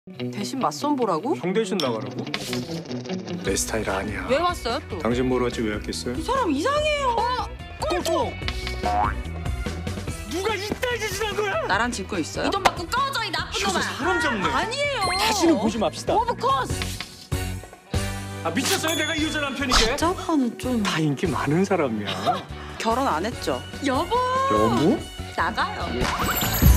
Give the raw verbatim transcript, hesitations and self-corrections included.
대신 맞선 보라고? 형 대신 나가라고? 내 스타일 아니야. 왜 왔어요 또? 당신 보러 왔지 왜 왔겠어요? 이 사람 이상해요. 꽁꽁! 누가 이딴 짓을 한 거야? 나랑 질 거 있어요? 이 돈 받고 꺼져 이 나쁜 놈아. 사람 잡네. 아니에요. 다시는 보지 맙시다. 오브 코스. 아 미쳤어요 내가 이 여자 남편이게? 짜파는 좀 다 인기 많은 사람이야. 결혼 안 했죠? 여보. 여보? 나가요.